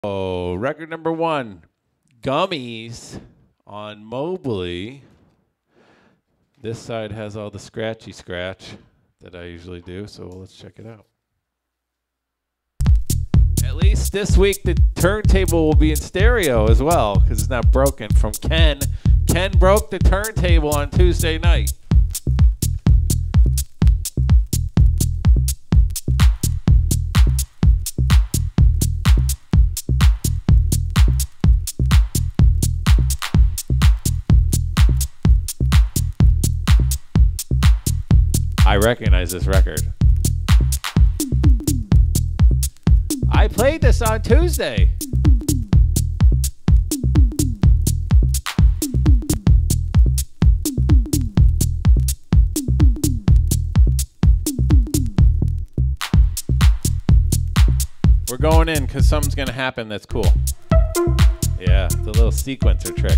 Oh, record number 1, Gummies on Mobley. This side has all the scratchy scratch that I usually do, so let's check it out. At least this week the turntable will be in stereo as well because it's not broken from Ken. Ken broke the turntable on Tuesday night. I recognize this record. I played this on Tuesday. We're going in because something's going to happen that's cool. Yeah, it's a little sequencer trick.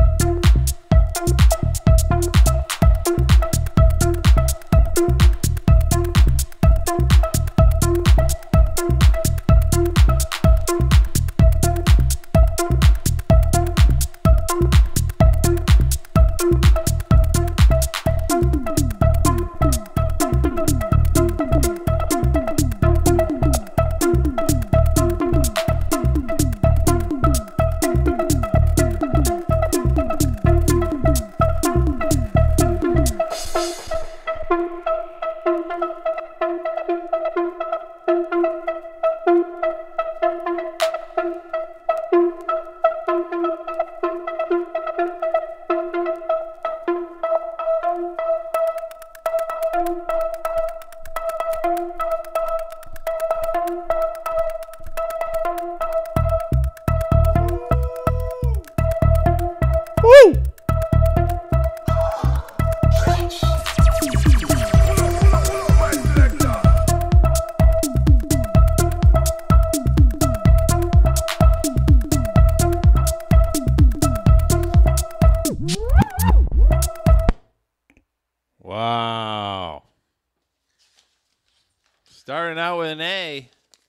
Wow. Starting out with an A.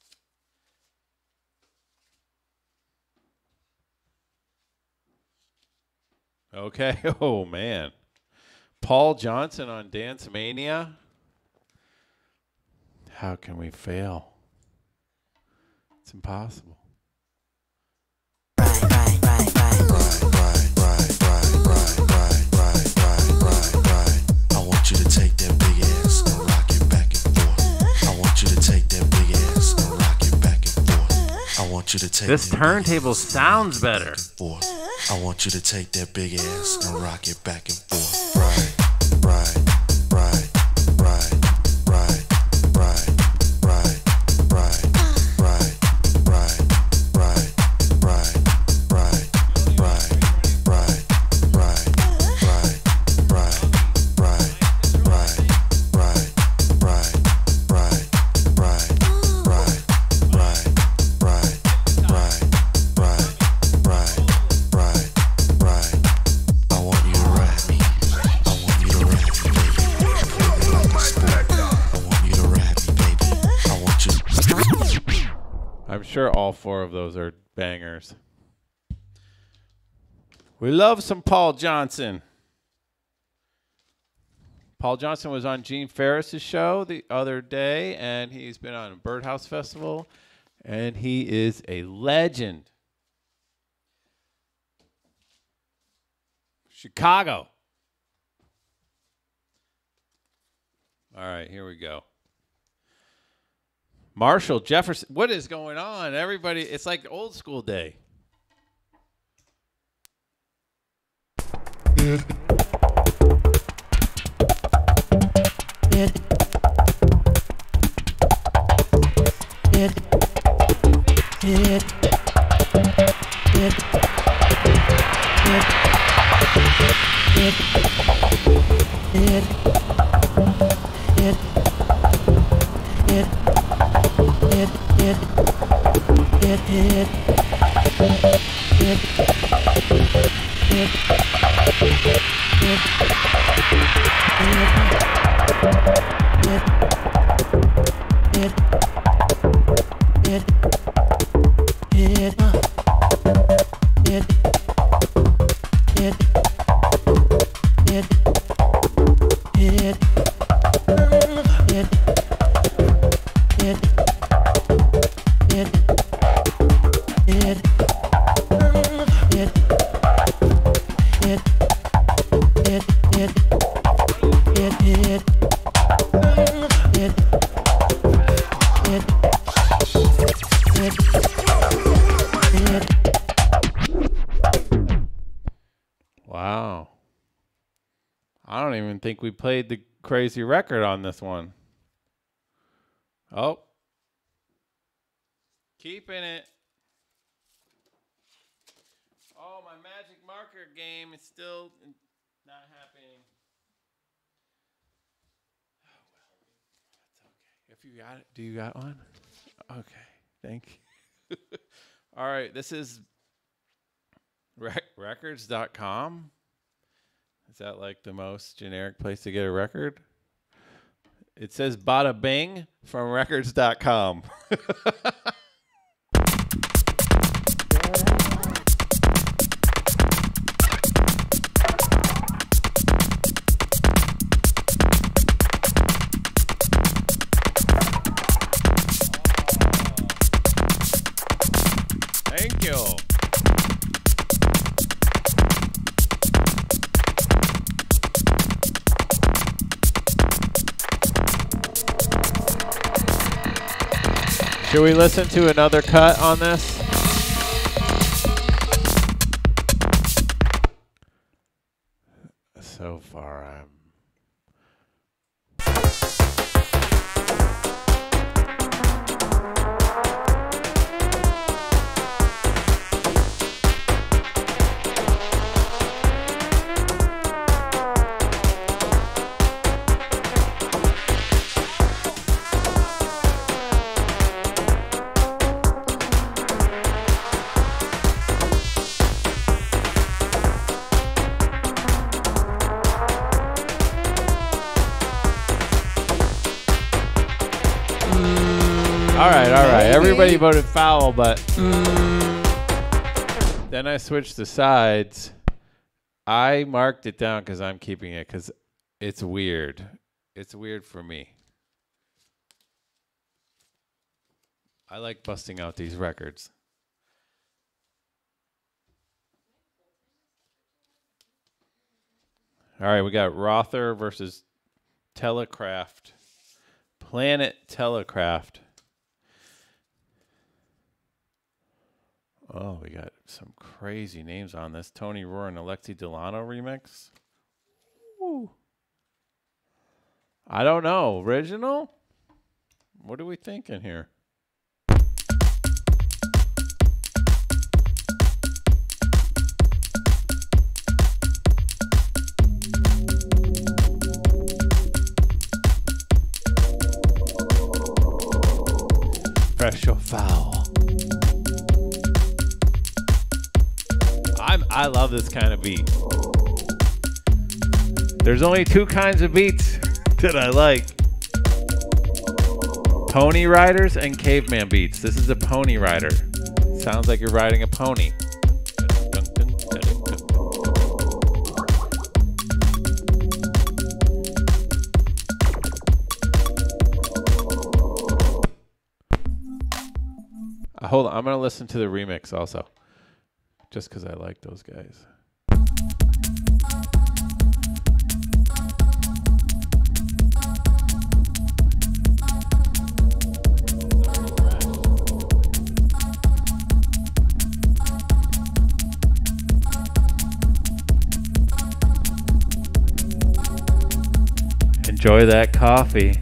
Okay. Oh, man. Paul Johnson on Dance Mania. How can we fail? It's impossible. This turntable sounds better. I want you to take that big ass and rock it back and forth. Right, right, right, right, right, right, right, right, right, right, right, right, right, right, right, right, I'm sure all 4 of those are bangers. We love some Paul Johnson. Paul Johnson was on Gene Ferris's show the other day, and he's been on a Birdhouse Festival, and he is a legend. Chicago. All right, here we go. Marshall Jefferson. What is going on? Everybody, it's like old school day. It Wow. I don't even think we played the crazy record on this one. Oh. Keeping it. Oh, my magic marker game is still not happening. Oh, well, that's okay. If you got it, do you got one? Okay, thank you. All right, this is records.com. Is that like the most generic place to get a record? It says bada bing from records.com. Thank you. Should we listen to another cut on this? So far, I'm... All right. Everybody voted Fowl, but then I switched the sides. I marked it down because I'm keeping it because it's weird. It's weird for me. I like busting out these records. All right, we got Rother versus Telecraft. Planet Telecraft. Oh, we got some crazy names on this. Tony Rohr and Alexi Delano remix. Woo. I don't know. Original? What are we thinking here? Fresh or foul? I love this kind of beat. There's only two kinds of beats that I like. Pony riders and caveman beats. This is a pony rider. Sounds like you're riding a pony. Hold on, I'm going to listen to the remix also. Just because I like those guys. Enjoy that coffee.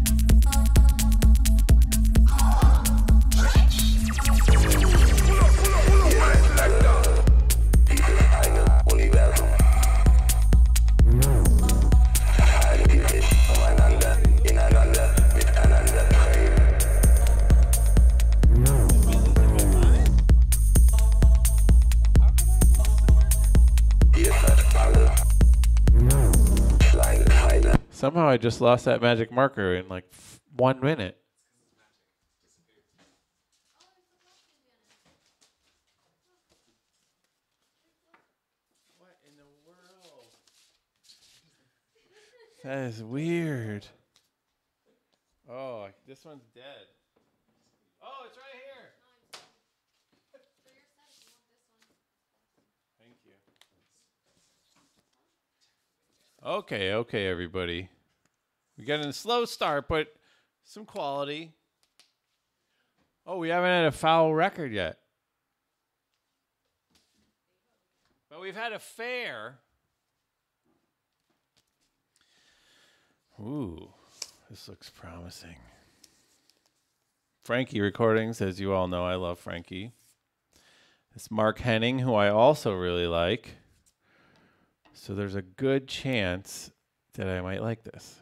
Somehow I just lost that magic marker in like 1 minute. What in the world? That is weird. Oh, this one's dead. Oh, it's right here. Okay, okay, everybody. We got a slow start, but some quality. Oh, we haven't had a Fowl record yet. But we've had a fair. Ooh, this looks promising. Frankie Recordings, as you all know, I love Frankie. It's Mark Henning, who I also really like. So there's a good chance that I might like this.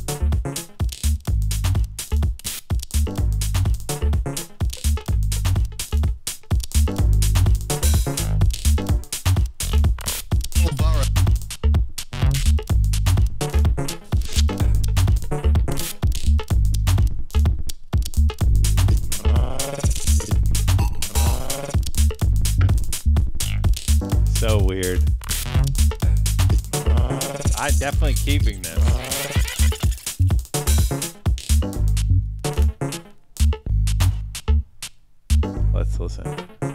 So weird. I'm definitely keeping this. Let's listen.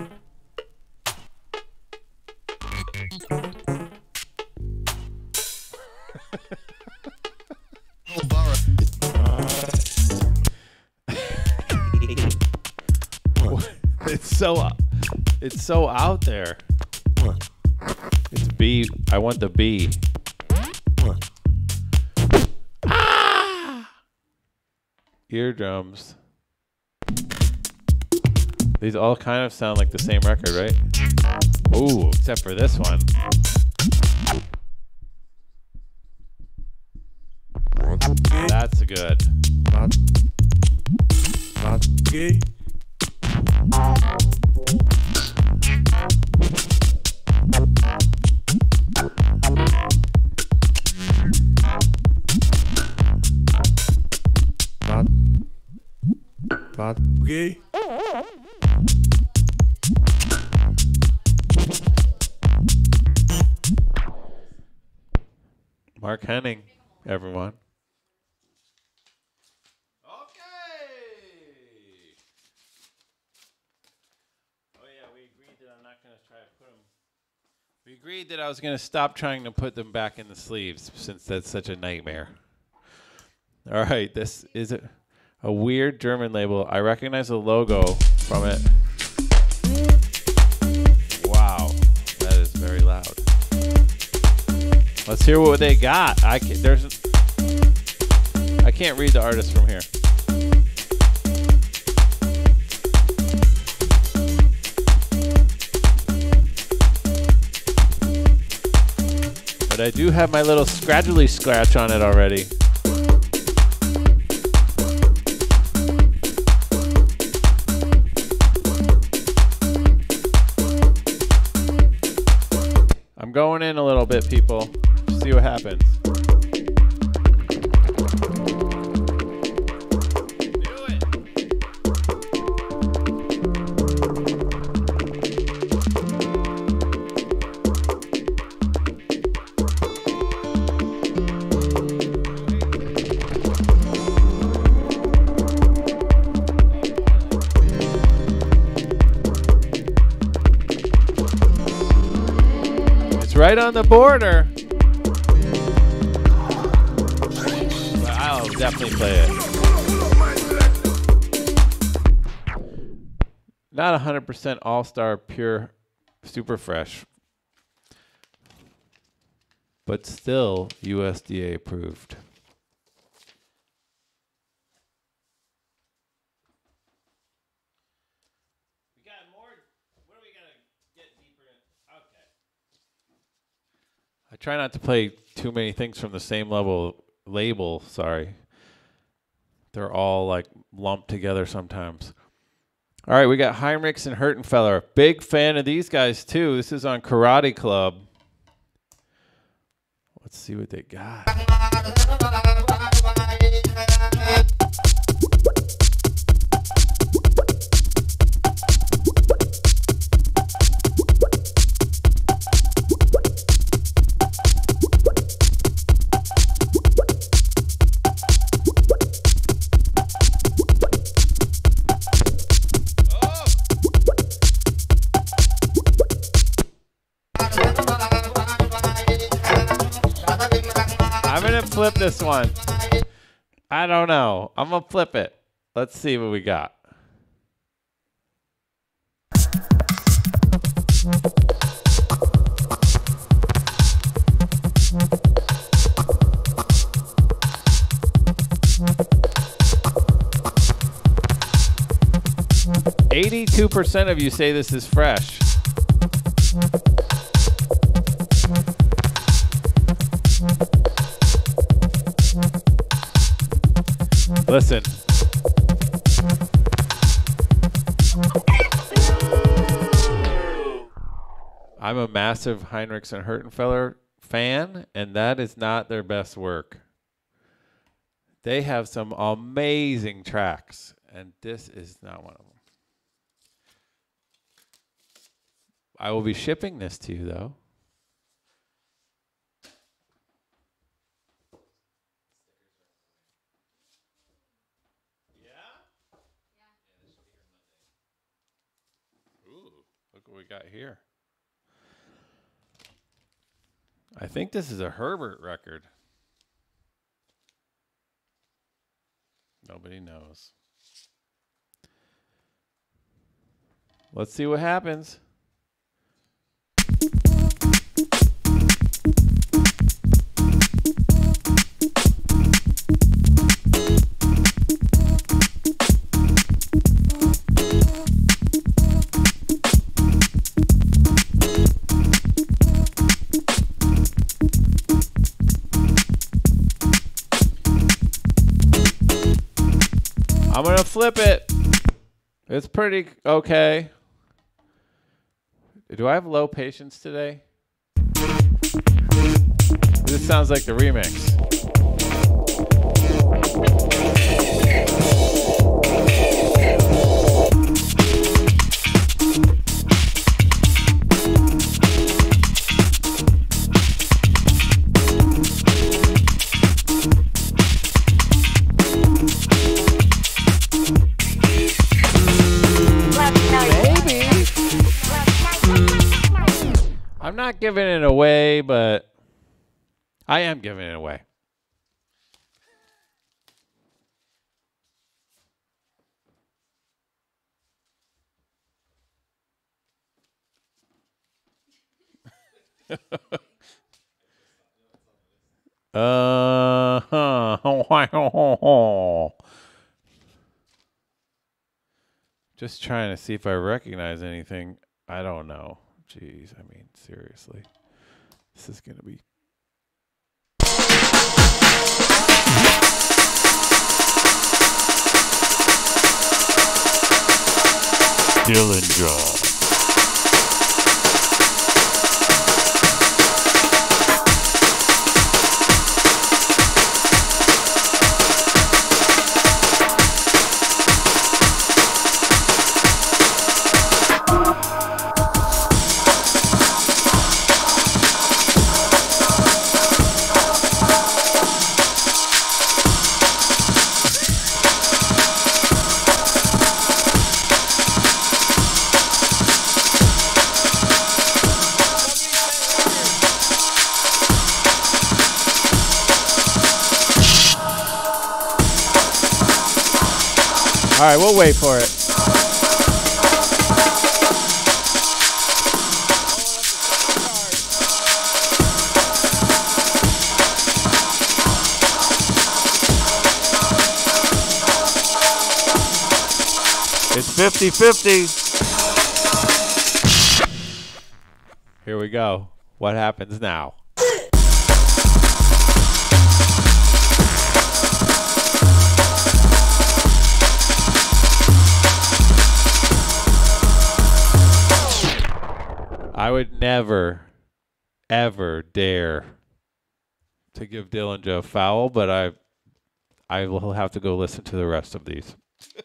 It's so out there. It's B. I want the B. Ah! Eardrums. These all kind of sound like the same record, right? Ooh, except for this one. That's good. Okay. Okay. Mark Henning, everyone. We agreed that I was going to stop trying to put them back in the sleeves since that's such a nightmare. All right, this is a weird German label. I recognize the logo from it. Wow, that is very loud. Let's hear what they got. I can't read the artist from here. But I do have my little scratchly scratch on it already. I'm going in a little bit, people. See what happens. Right on the border. But I'll definitely play it. Not 100% all-star pure super fresh. But still USDA approved. I try not to play too many things from the same label, sorry. They're all like lumped together sometimes. All right, we got Heinrichs and Hurtenfeller. Big fan of these guys too. This is on Karate Club. Let's see what they got. flip this one. I don't know. I'm going to flip it. Let's see what we got. %82 of you say this is fresh. Listen. I'm a massive Heinrichs and Hurtenfeller fan, and that is not their best work. They have some amazing tracks, and this is not one of them. I will be shipping this to you, though. Ooh, look what we got here. I think this is a Herbert record. Nobody knows. Let's see what happens. I'm going to flip it. It's pretty okay. Do I have low patience today? This sounds like the remix. I'm not giving it away, but I am giving it away. Just trying to see if I recognize anything. I don't know. Jeez, I mean, seriously. This is going to be... Dillinger. All right, we'll wait for it. It's 50-50. Here we go. What happens now? I would never, ever dare to give Dillinger a foul, but I will have to go listen to the rest of these.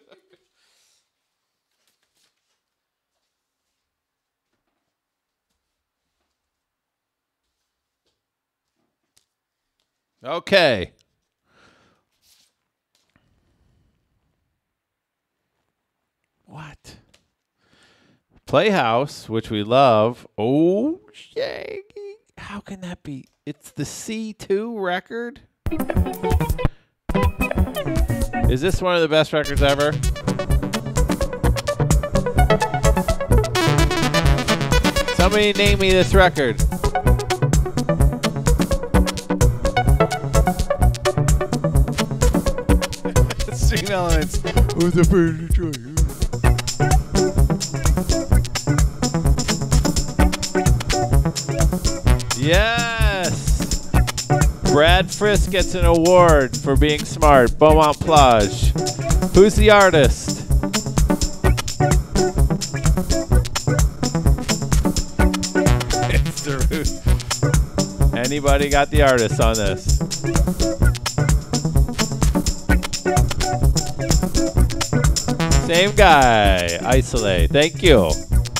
Okay. What? Playhouse, which we love. Oh, shaggy. How can that be? It's the C2 record? Is this one of the best records ever? Somebody name me this record. String Elements. Who's the first choice? Yes! Brad Frisk gets an award for being smart. Beaumont Plage. Who's the artist? It's the Roots. Anybody got the artist on this? Same guy. Isolate. Thank you.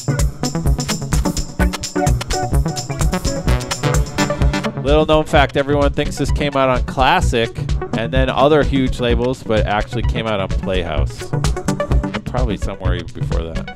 Little known fact, everyone thinks this came out on Classic and then other huge labels, but actually came out on Playhouse. And probably somewhere even before that.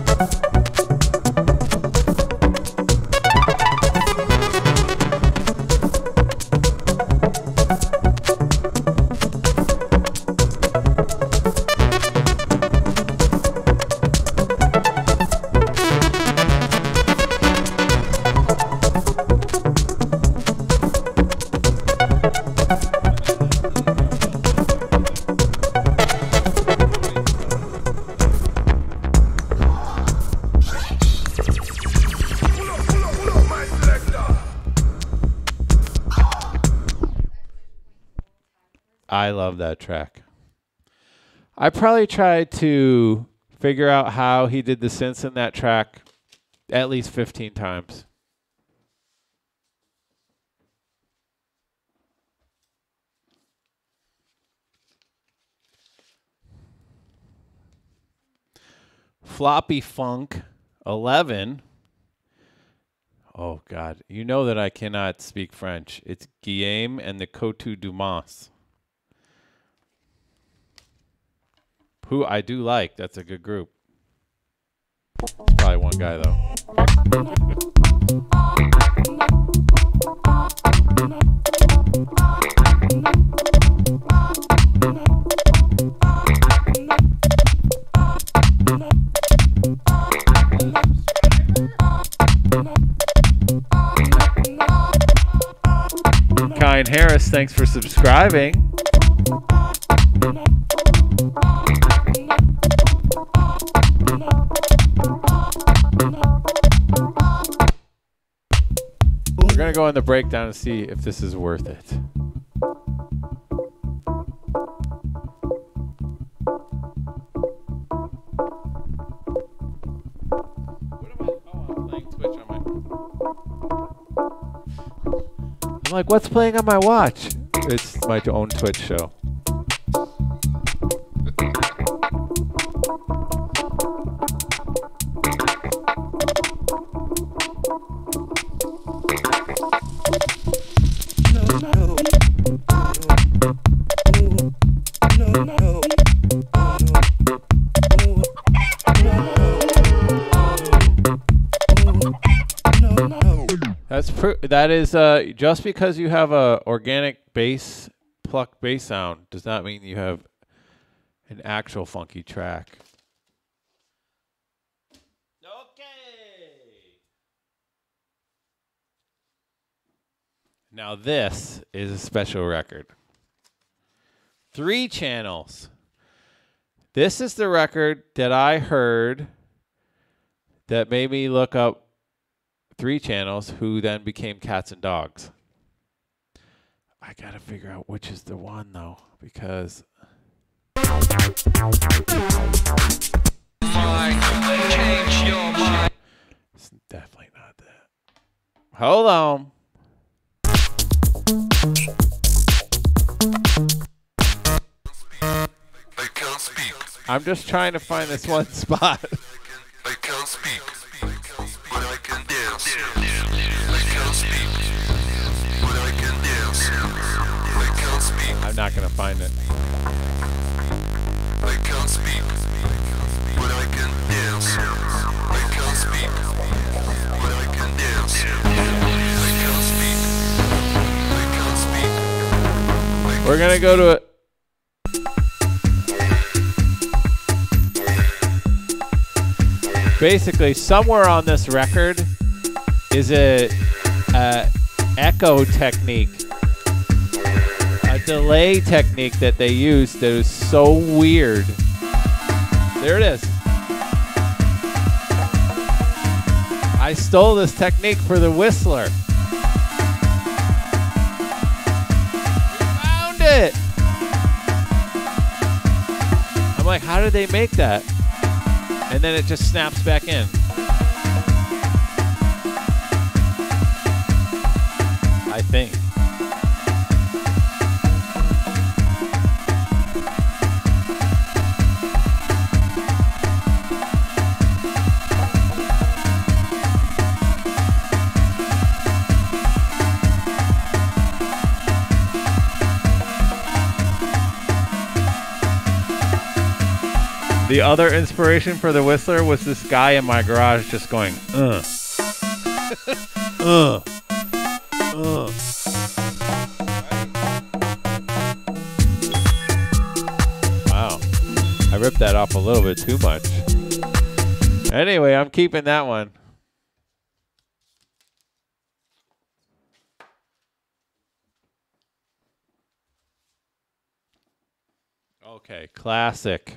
I love that track. I probably tried to figure out how he did the synths in that track at least 15 times. Floppy Funk 11. Oh, God. You know that I cannot speak French. It's Guillaume and the Cotu Dumas. Who I do like. That's a good group. Probably one guy, though. Kind Harris, thanks for subscribing. We're going to go on the breakdown and see if this is worth it. I'm like, what's playing on my watch? It's my own Twitch show. That is just because you have a organic bass, plucked bass sound does not mean you have an actual funky track. Okay. Now this is a special record. 3 channels. This is the record that I heard that made me look up 3 channels, who then became Cats and Dogs. I gotta figure out which is the one though, because it's definitely not that. Hold on. I'm just trying to find this one spot. I can't speak, but I can dance. I can't speak, but I can dance. I can't speak. I'm not gonna find it. I can't speak, but I can dance. I can't speak, but I can dance. I can't speak. I can't speak, We're going to go to it. Basically, somewhere on this record is a echo technique, a delay technique that they use that is so weird. There it is. I stole this technique for the Whistler. We found it. I'm like, how did they make that? And then it just snaps back in. I think. The other inspiration for the Whistler was this guy in my garage just going, Wow. I ripped that off a little bit too much. Anyway, I'm keeping that one. Okay, classic.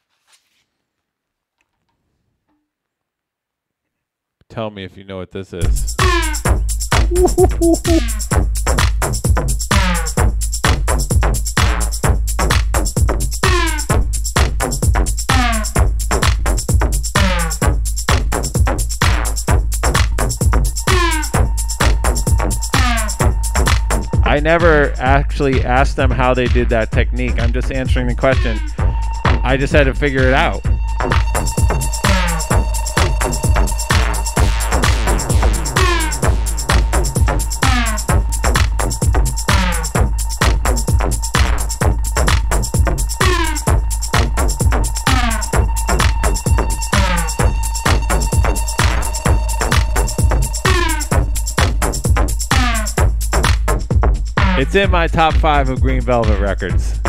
Tell me if you know what this is. I never actually asked them how they did that technique. I'm just answering the question. I just had to figure it out. It's in my top 5 of Green Velvet records.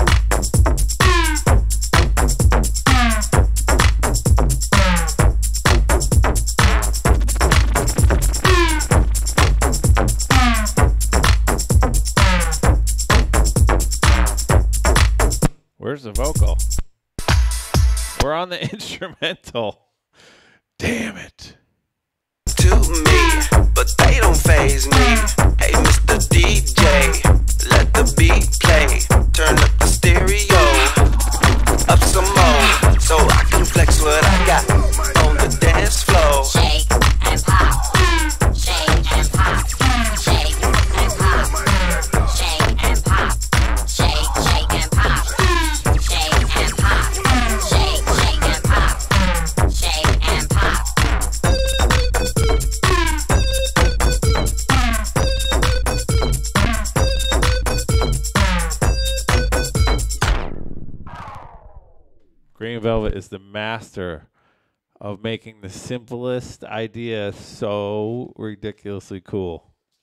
Where's the vocal? We're on the instrumental. Damn it. To me, but they don't faze me. Hey, Mr. DJ, let the beat play. Turn up the stereo, up some more, so I can flex what I got on the dance floor. Shake and pop, shake and pop, shake and pop, shake and pop, shake and pop, shake and pop, shake and pop, shake and pop. Green Velvet is the master of making the simplest idea so ridiculously cool.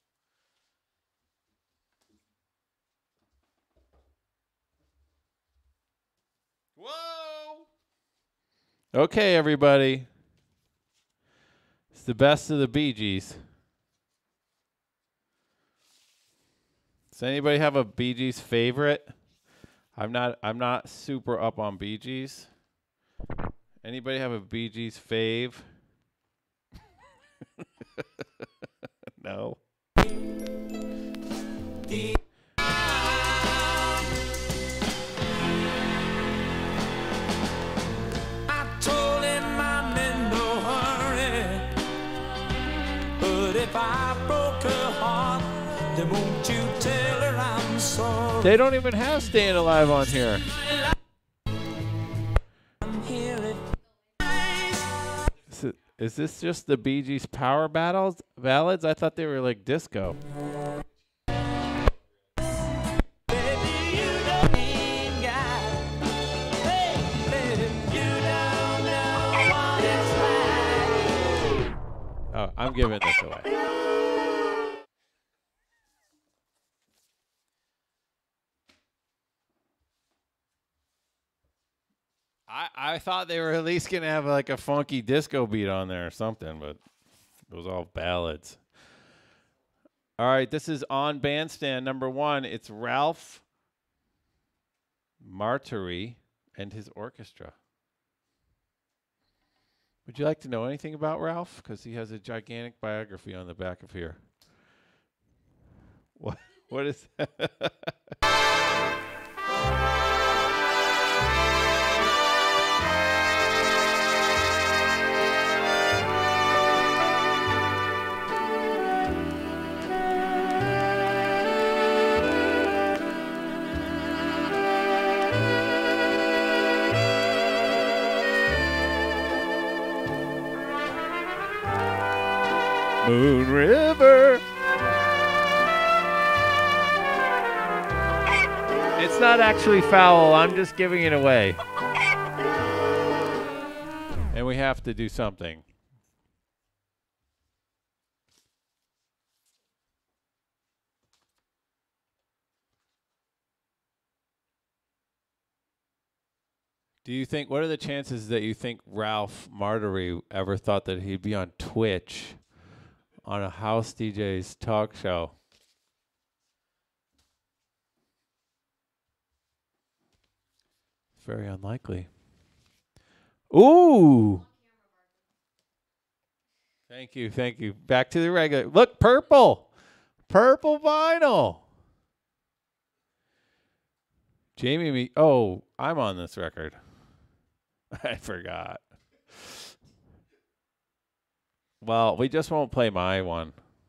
Whoa! Okay, everybody. It's the best of the Bee Gees. Does anybody have a Bee Gees favorite? I'm not super up on Bee Gees. Anybody have a Bee Gees fave? No. I told him I'm in no hurry, but if I broke her heart, then won't you tell her I'm sorry? They don't even have Staying Alive on here. Is this just the Bee Gees power ballads? I thought they were like disco. Oh, I'm giving this away. I thought they were at least gonna have like a funky disco beat on there or something, but it was all ballads. All right, this is on Bandstand number 1. It's Ralph Martiri and his orchestra. Would you like to know anything about Ralph? Because he has a gigantic biography on the back of here. What is that? Moon River. It's not actually Fowl. I'm just giving it away. And we have to do something. Do you think, what are the chances that you think Ralph Martiri ever thought that he'd be on Twitch on a house DJ's talk show? Very unlikely. Ooh. Thank you, thank you. Back to the regular. Look, purple. Purple vinyl. Jamie, oh, I'm on this record. I forgot. Well, we just won't play my one.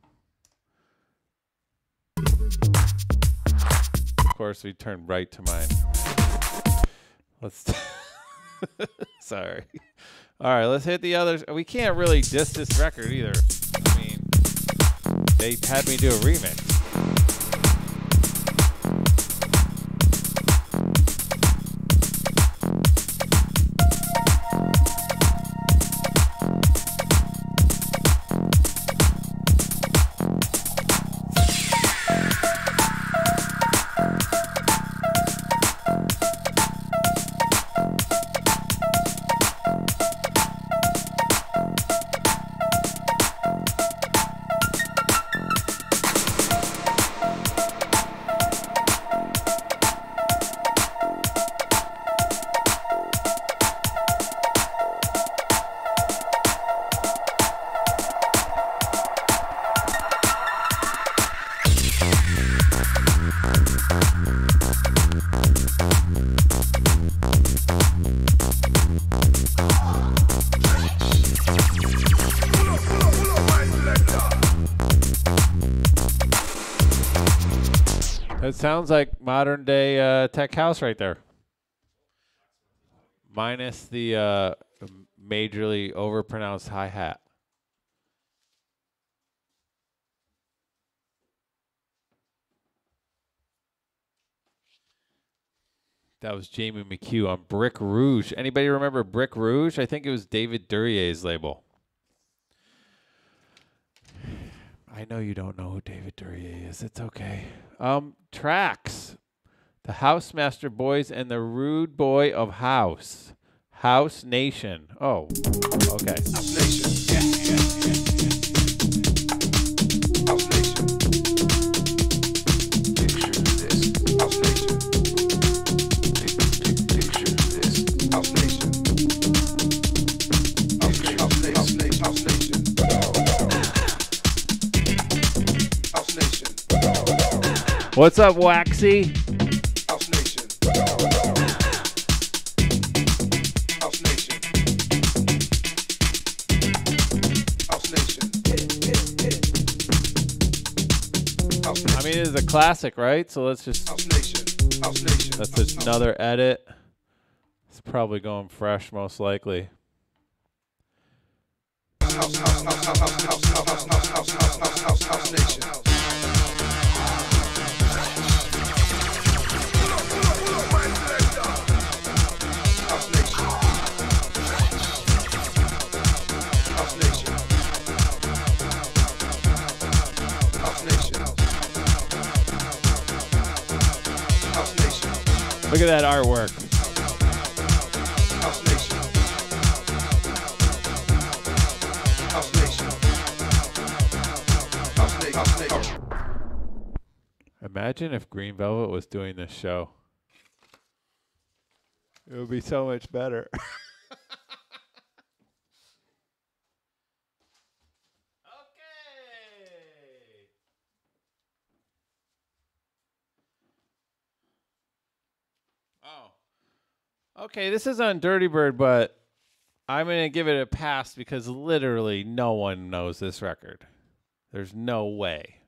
Of course, we turn right to mine. Let's. Sorry. All right, let's hit the others. We can't really diss this record either. I mean, they had me do a remix. It sounds like modern day tech house right there. Minus the majorly overpronounced hi-hat. That was Jamie McHugh on Brick Rouge. Anybody remember Brick Rouge? I think it was David Duryea's label. I know you don't know who David Duryea is. It's okay. Tracks. The Housemaster Boys and the Rude Boy of House. House Nation. Oh, okay. House Nation. House Nation. Picture this. House Nation. Picture this. House Nation. House Nation. House Nation. House Nation. House Nation. What's up, Waxy? House Nation. House Nation. House Nation. House Nation. I mean, it is a classic, right? So let's just. House Nation. House Nation. That's just another edit. It's probably going fresh, most likely. House Nation. House Nation. Look at that artwork. House House Nation. Imagine if Green Velvet was doing this show. It would be so much better. Okay, this is on Dirty Bird, but I'm going to give it a pass because literally no one knows this record. There's no way.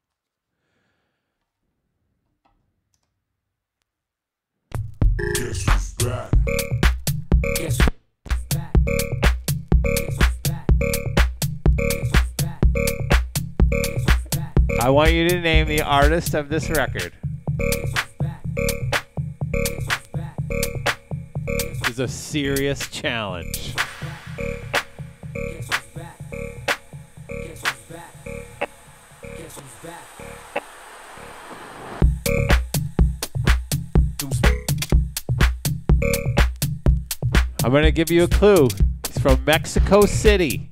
Guess who's back? Guess who's back? Guess who's back? Guess who's back? Guess who's back? I want you to name the artist of this record. Guess who's back? Guess who's back? This is a serious challenge. Guess who's back? Guess who's back? Guess who's back? I'm going to give you a clue. He's from Mexico City.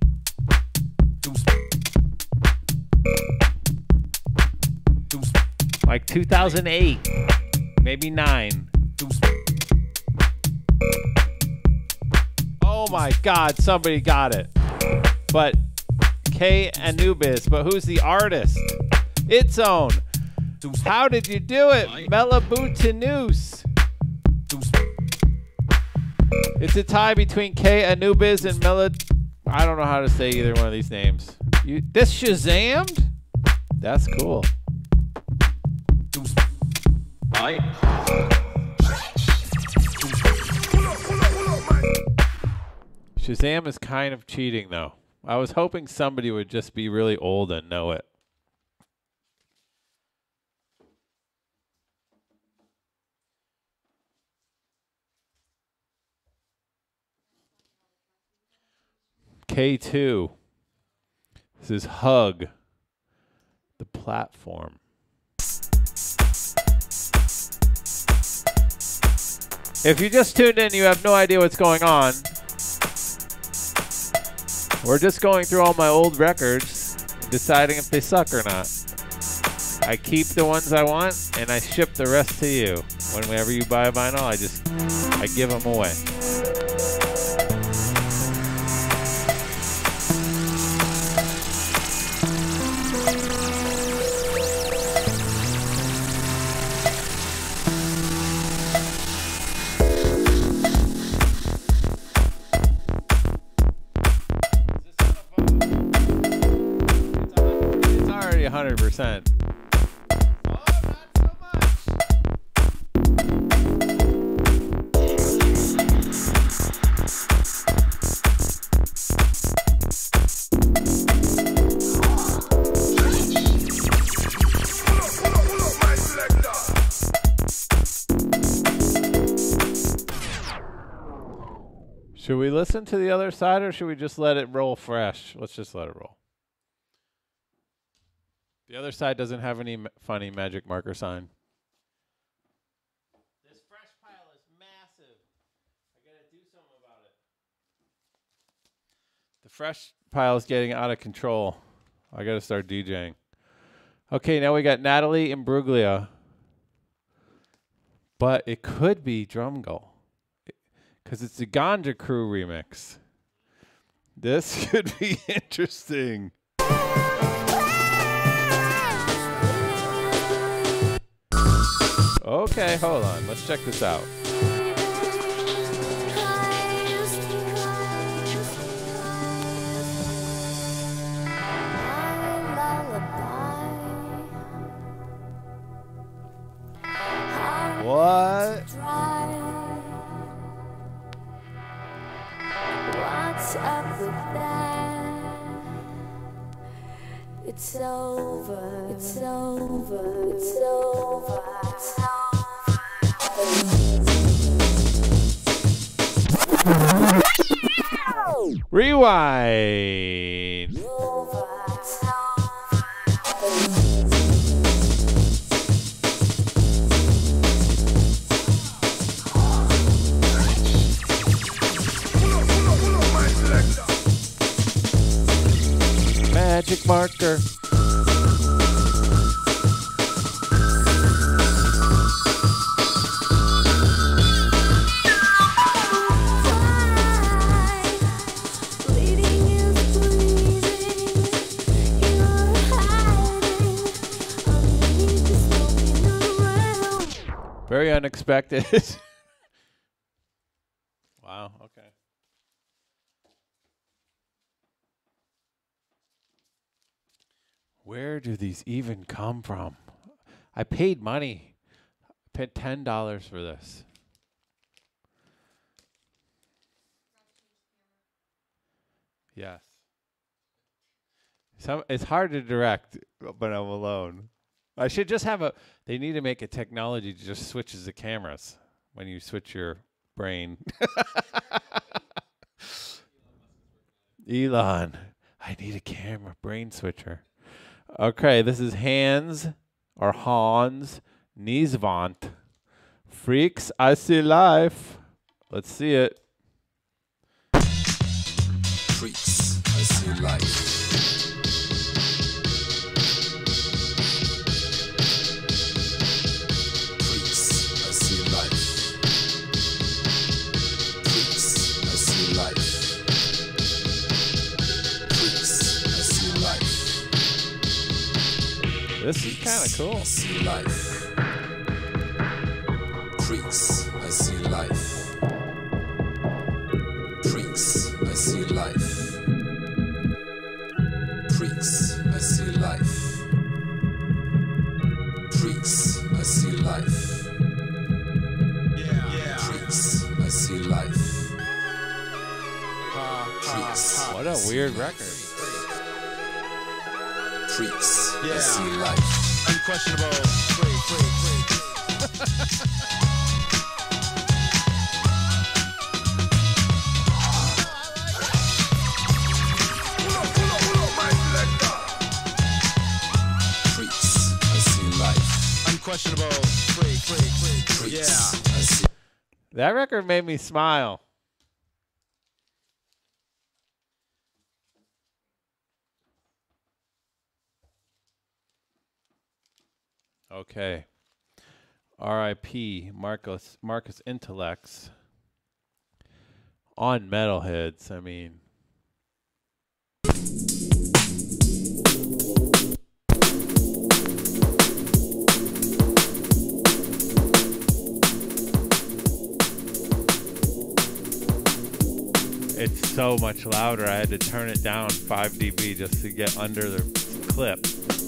Like 2008, maybe 9. Oh my God, somebody got it. But K Anubis, but who's the artist? Its Own. How did you do it? Melabutinus. It's a tie between K Anubis and I don't know how to say either one of these names. This Shazammed? That's cool. Shazam is kind of cheating, though. I was hoping somebody would just be really old and know it. K2. This is Hug, the platform. If you just tuned in, you have no idea what's going on. We're just going through all my old records, deciding if they suck or not. I keep the ones I want, and I ship the rest to you. Whenever you buy a vinyl, I give them away. It's already 100%. Oh, not so much. Should we listen to the other side or should we just let it roll fresh? Let's just let it roll. The other side doesn't have any funny magic marker sign. This fresh pile is massive. I gotta do something about it. The fresh pile is getting out of control. I gotta start DJing. Okay, now we got Natalie Imbruglia. But it could be Drumgull. Because it's the Ganja Crew remix. This could be interesting. Okay, hold on. Let's check this out. What? What's up with that? It's over. It's over. It's over. It's over. Rewind. Over. It's Magic marker. Very unexpected. Wow. Okay. Where do these even come from? I paid money. I paid $10 for this. Yes. It's hard to direct when I'm alone. I should just have a. They need to make a technology that just switches the cameras when you switch your brain. Elon, I need a camera brain switcher. Okay, this is Hans or Hans Niesvant. Freaks, I see life. Let's see it. Freaks, I see life. Freaks, I see life. Freaks, I see life. Freaks, I see life. This is kind of cool. I see life. Freaks, I see life. Freaks, I see life. Freaks, I see life. Freaks, I see life. Freaks, I see life. Freaks, What a weird record. freaks, I see life. Unquestionable. Freaks, I see life. Unquestionable. Freaks, I see. That record made me smile. Okay. R.I.P. Marcus Intellects. On Metalheads, I mean. It's so much louder. I had to turn it down 5 dB just to get under the clip.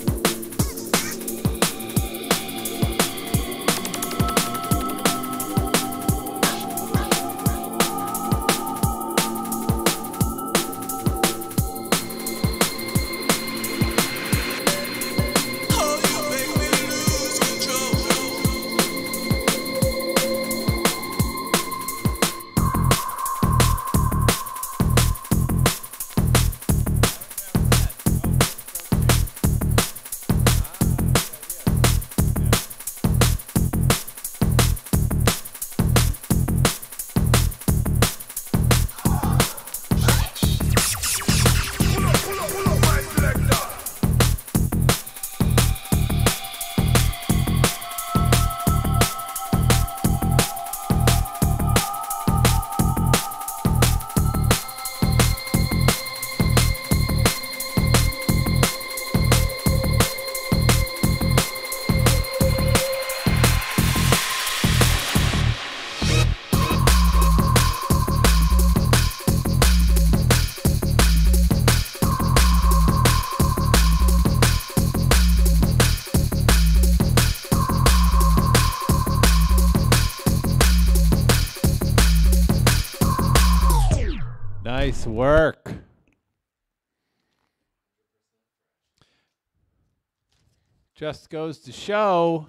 Nice work. Just goes to show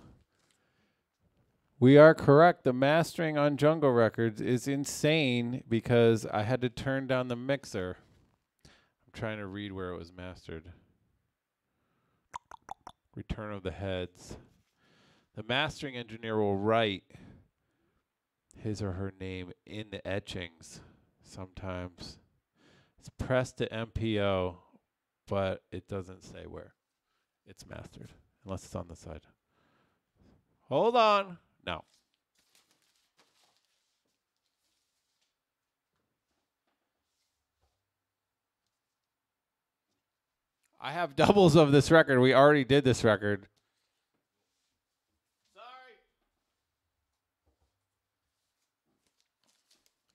we are correct. The mastering on Jungle Records is insane because I had to turn down the mixer. I'm trying to read where it was mastered. Return of the Heads. The mastering engineer will write his or her name in the etchings sometimes. It's pressed to MPO, but it doesn't say where it's mastered, unless it's on the side. Hold on. No. I have doubles of this record. We already did this record. Sorry.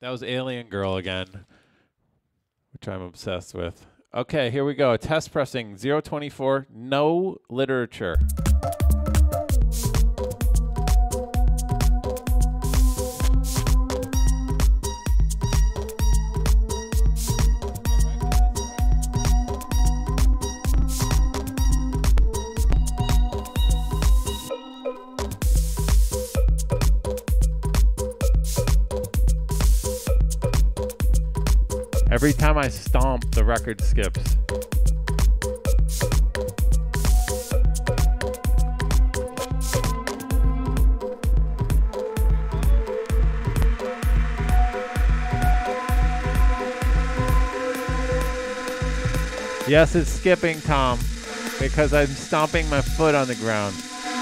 That was Alien Girl again, which I'm obsessed with. Okay, here we go. Test pressing 024, no literature. Every time I stomp, the record skips. Yes, it's skipping, Tom, because I'm stomping my foot on the ground.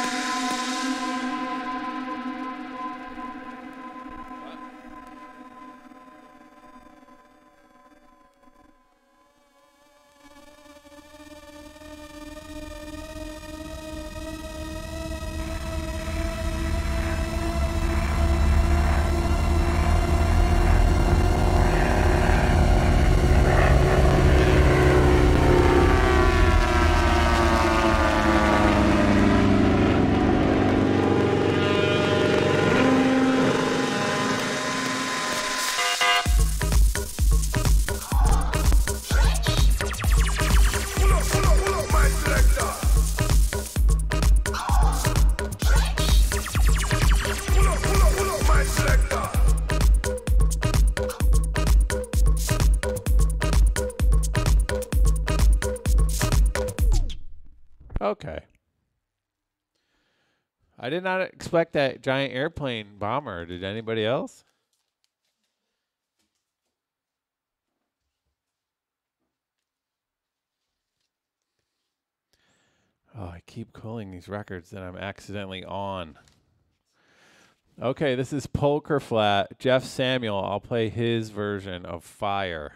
Okay. I did not expect that giant airplane bomber. Did anybody else? Oh, I keep calling these records that I'm accidentally on. Okay, this is Poker Flat. Jeff Samuel. I'll play his version of Fire.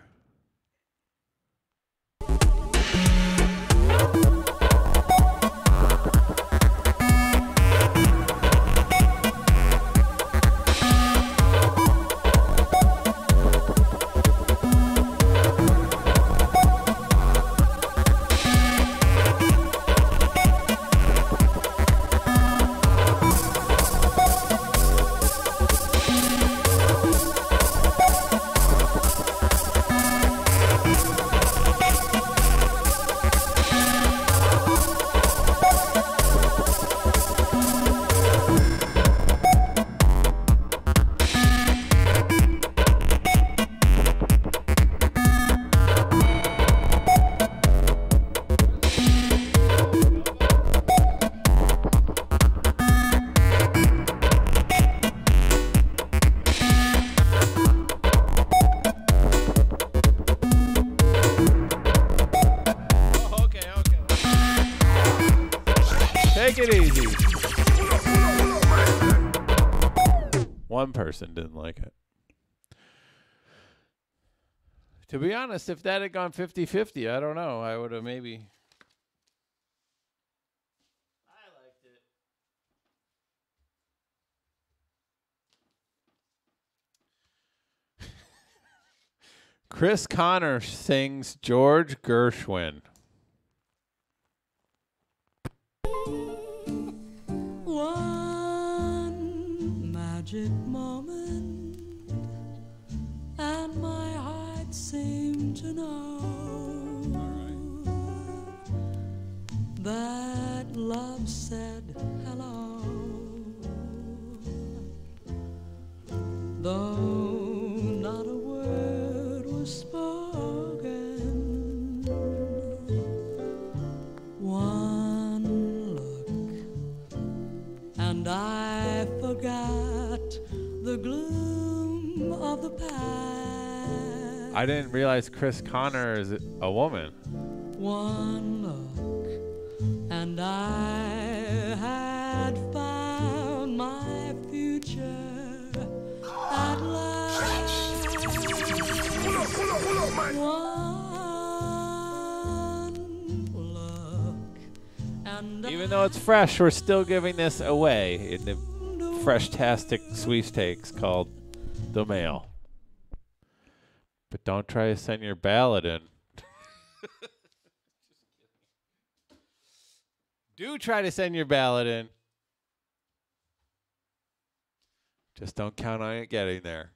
Take it easy. One person didn't like it. To be honest, if that had gone 50-50, I don't know. I would have maybe... I liked it. Chris Connor sings George Gershwin. One magic moment, and my heart seemed to know that love said hello. Though not a word was spoken, one look, and I forgot the gloom of the past. I didn't realize Chris Connor is a woman. One look, and I had found my future at last. One look, and Even though it's fresh, we're still giving this away in the fresh-tastic sweepstakes called The Mail. But don't try to send your ballot in. Do try to send your ballot in. Just don't count on it getting there.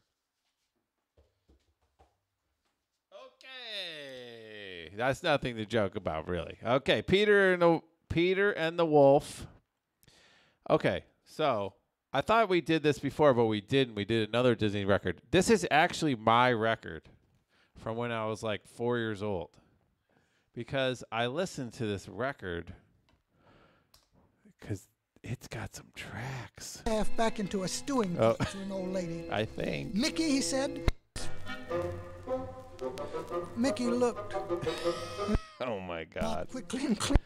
Okay. That's nothing to joke about, really. Okay, Peter and the Wolf. Okay, so I thought we did this before, but we didn't. We did another Disney record. This is actually my record from when I was like 4 years old. Because I listened to this record because it's got some tracks. Half back into a stewing pot to an old lady. I think. Mickey, he said. Mickey looked. Oh my God. Quickly and quickly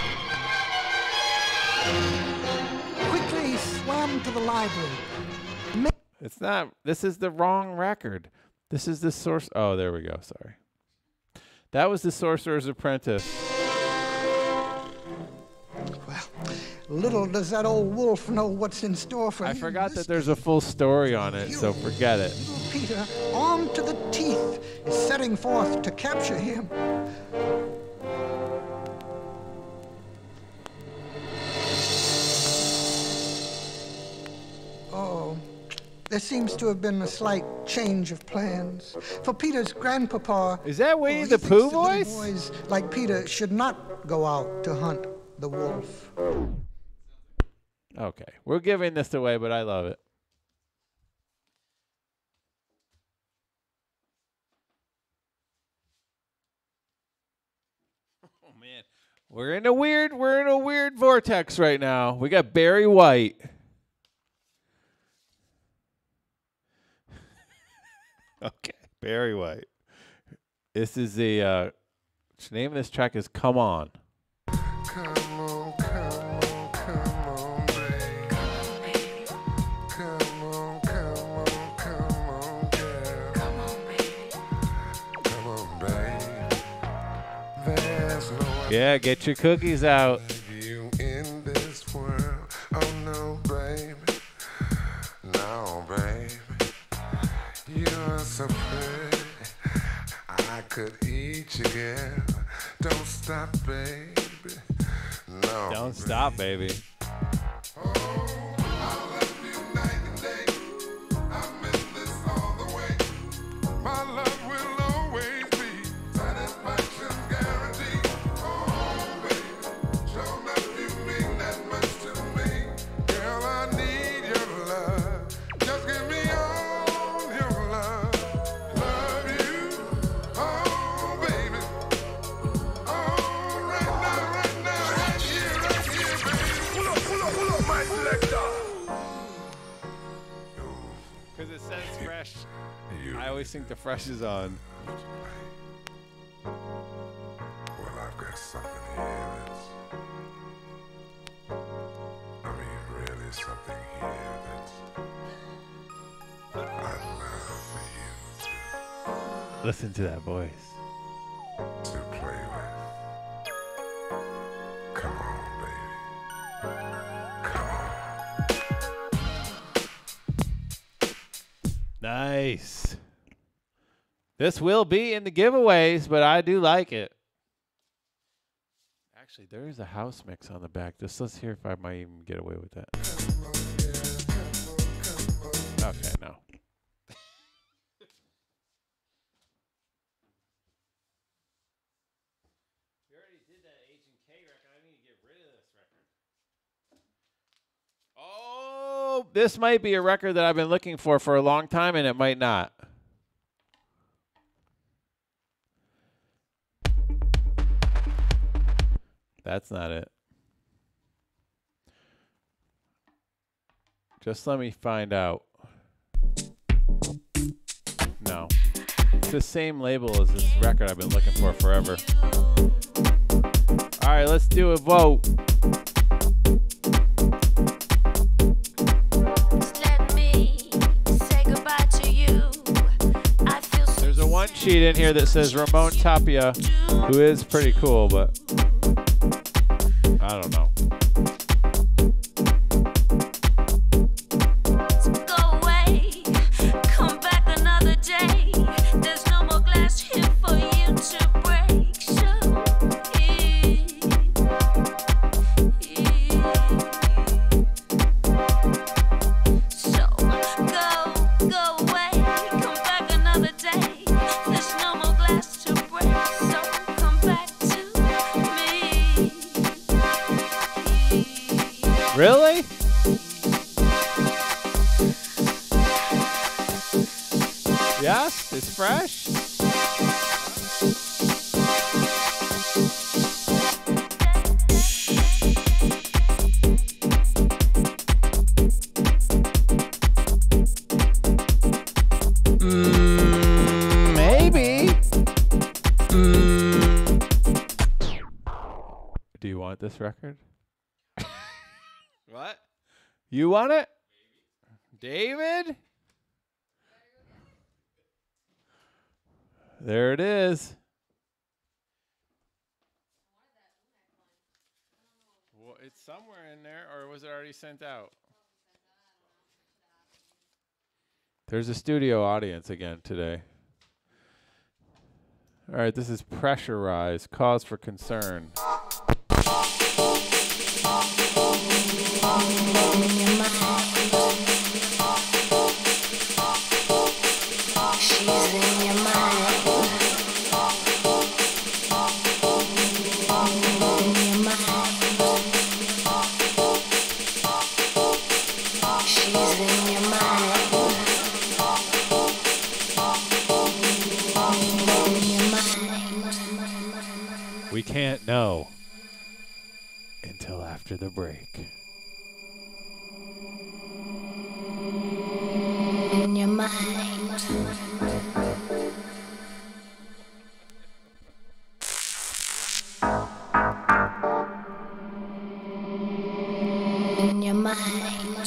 he swam to the library. It's not. This is the wrong record. This is the source. Oh, there we go. Sorry. That was the Sorcerer's Apprentice. Well, little does that old wolf know what's in store for him. I forgot that there's a full story on it, so forget it. Little Peter, armed to the teeth, is setting forth to capture him. Oh, there seems to have been a slight change of plans. For Peter's grandpapa... Is that Winnie the Pooh voice? Boys like Peter should not go out to hunt the wolf. Okay, we're giving this away, but I love it. Oh man, we're in a weird vortex right now. We got Barry White. Okay, Barry White. This is the name of this track is "Come On." Come on, come on, come on, babe. Come on, come on, come on, girl. Come on, baby. Come on, babe. There's no one Yeah, get your cookies out. like you in this world. Oh no, baby. No, baby. You're so pretty. I could eat you, girl. Don't stop, baby. No. Don't stop, baby. My love will always be satisfaction guaranteed. Oh, baby, show enough you mean that much to me. Girl, I need your love. Just give me all your love. Love you, oh, baby. Oh, right now, right here, baby. Pull up, my selector. Because it says fresh. I always think the fresh is on. Well, I've got something here that's, I mean, really something here that's, I'd love for you Listen to that voice. to play with. Come on, baby. Come on. Nice. This will be in the giveaways, but I do like it. Actually, there is a house mix on the back. Just let's hear if I might even get away with that. Okay, no. We already did that Agent K record. I need to get rid of this record. Oh, this might be a record that I've been looking for a long time, and it might not. That's not it. Just let me find out. No. It's the same label as this record I've been looking for forever. All right, let's do a vote. There's a one sheet in here that says Ramon Tapia, who is pretty cool, but I don't know. Go away, come back another day. There's no more Really? Yes, it's fresh. Maybe. Do you want this record? What? You want it? David? There it is. Well, it's somewhere in there, or was it already sent out? There's a studio audience again today. All right, this is Pressurized, Cause for Concern. We can't know until after the break. In your mind. In your mind.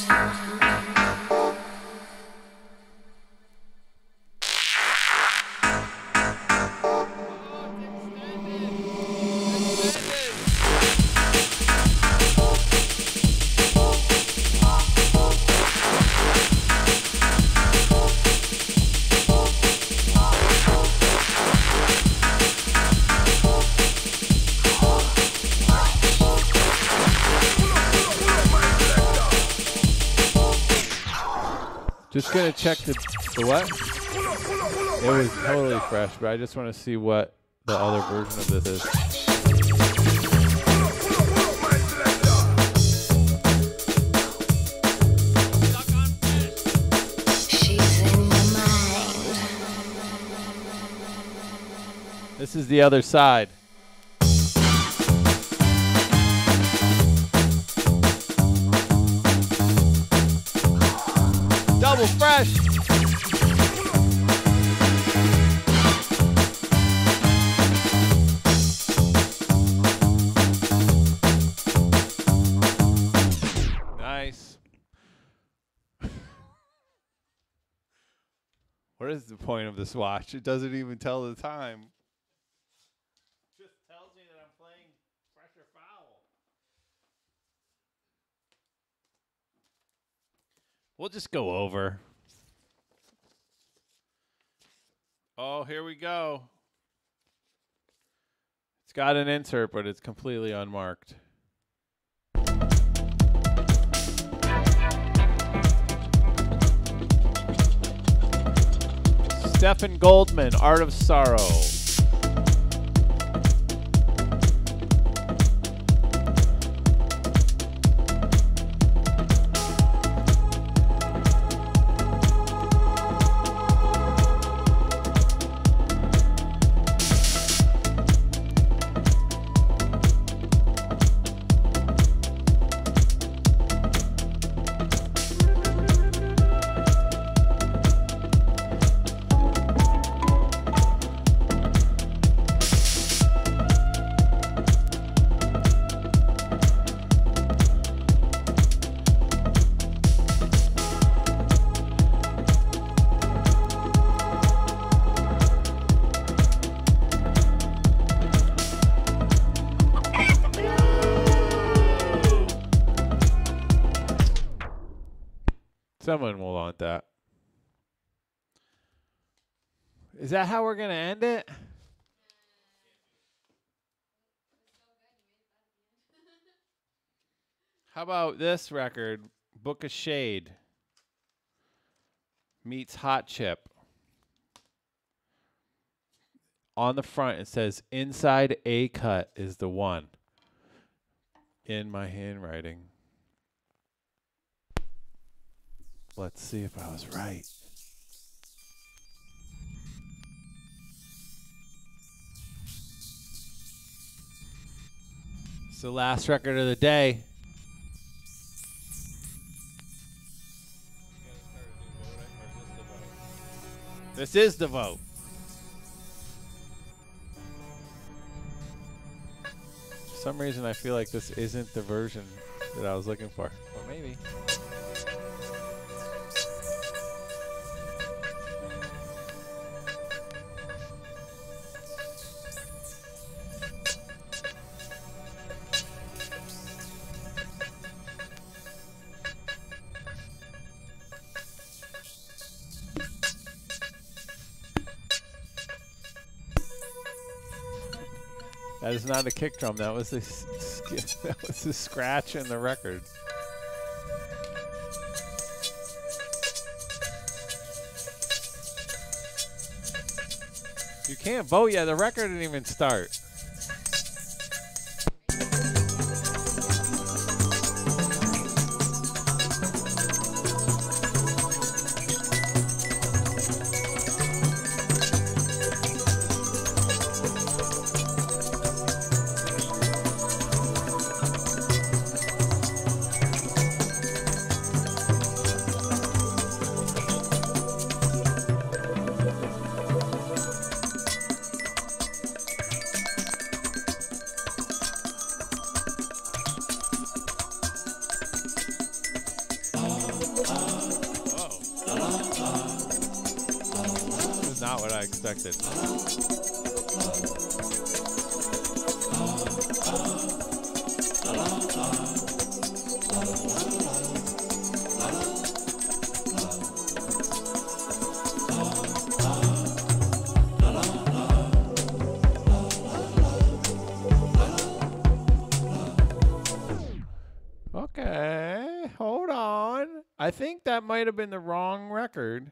Just gonna check the what? It was totally fresh, but I just want to see what the other version of this is. She's in your mind. This is the other side. Double fresh. Nice. What is the point of this watch? It doesn't even tell the time. It just tells me that I'm playing Pressure Fowl. We'll just go over. Oh, here we go. It's got an insert, but it's completely unmarked. Stephen Goldman, Art of Sorrow. Someone will want that. Is that how we're going to end it? How about this record, Book of Shade meets Hot Chip. On the front it says, inside A cut is the one. In my handwriting. Let's see if I was right. It's the last record of the day. This is the vote. For some reason, I feel like this isn't the version that I was looking for. But maybe. That is not a kick drum. That was the that was the scratch in the record. You can't vote yet. The record didn't even start. Not what I expected. Okay, hold on. I think that might have been the wrong record.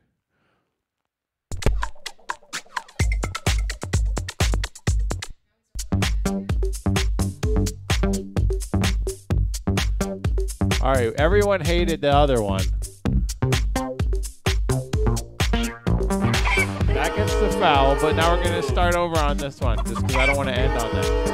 All right, everyone hated the other one. That gets the foul, but now we're going to start over on this one, just because I don't want to end on that.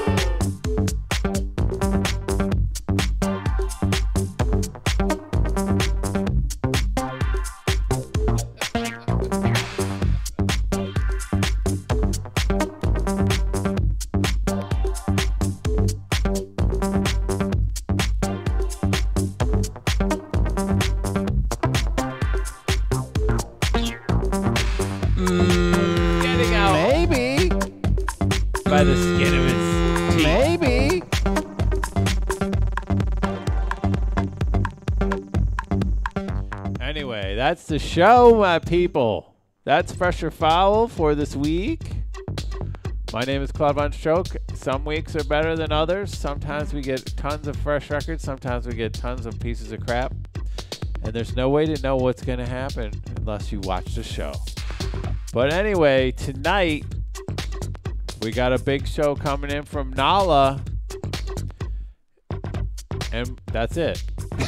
By the skin of his teeth. Maybe. Anyway, that's the show, my people. That's Fresh or Foul for this week. My name is Claude VonStroke. Some weeks are better than others. Sometimes we get tons of fresh records. Sometimes we get tons of pieces of crap. And there's no way to know what's going to happen unless you watch the show. But anyway, tonight, we got a big show coming in from Nala. And that's it.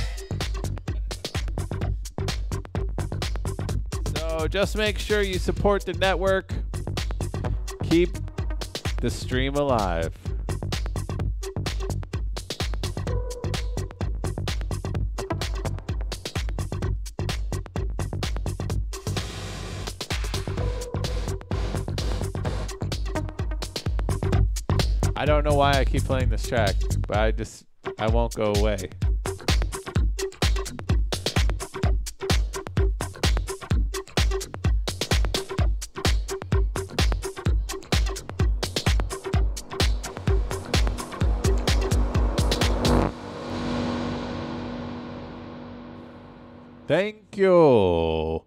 So just make sure you support the network. Keep the stream alive. I don't know why I keep playing this track, but I won't go away. Thank you.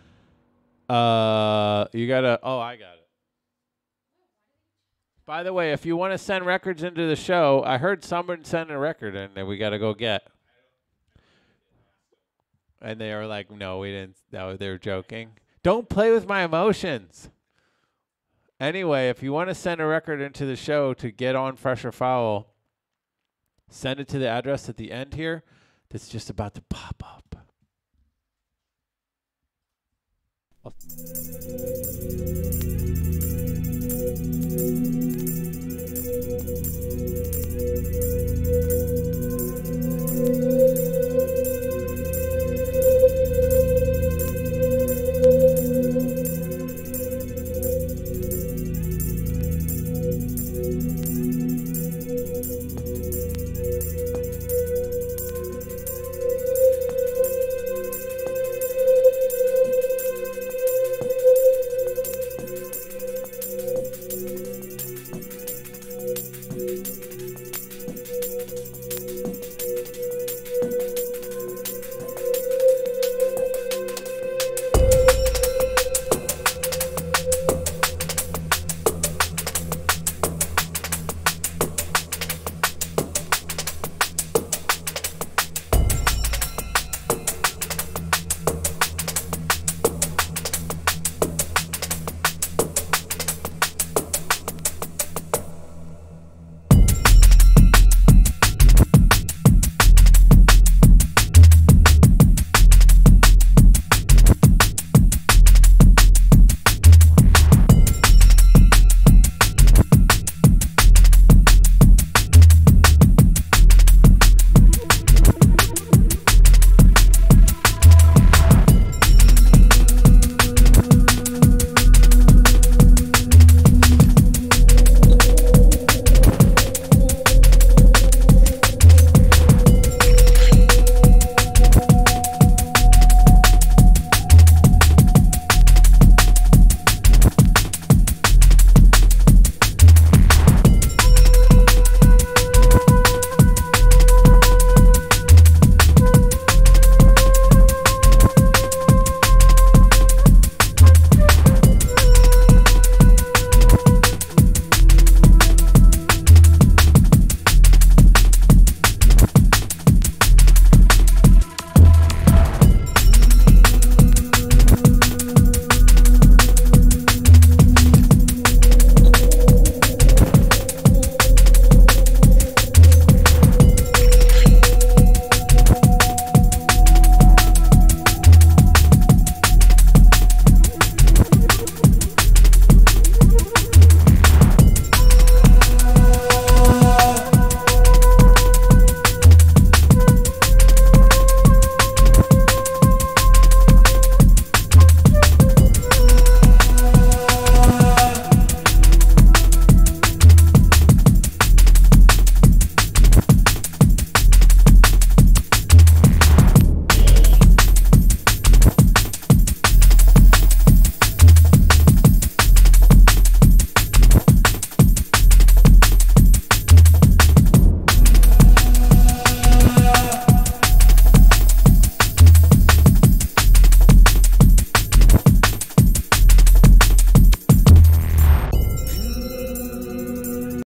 You gotta, oh, I got it. By the way, if you want to send records into the show, I heard someone send a record in that we got to go get. And they were like, no, we didn't. No, they were joking. Don't play with my emotions. Anyway, if you want to send a record into the show to get on Fresh or Foul, send it to the address at the end here that's just about to pop up. a